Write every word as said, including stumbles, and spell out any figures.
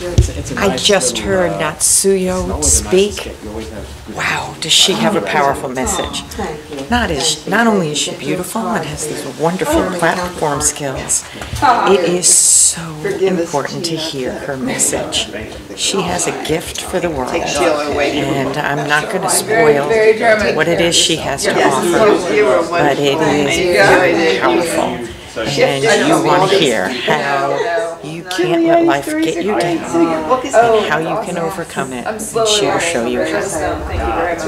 I just heard Natsuyo speak. Wow, does she have a powerful message? Not is not only is she beautiful and has these wonderful platform skills, it is so important to hear her message. She has a gift for the world, and I'm not going to spoil what it is she has to offer, but it is very powerful. And you want to hear how you can't let life get you down and how you can overcome it, and she will show you how.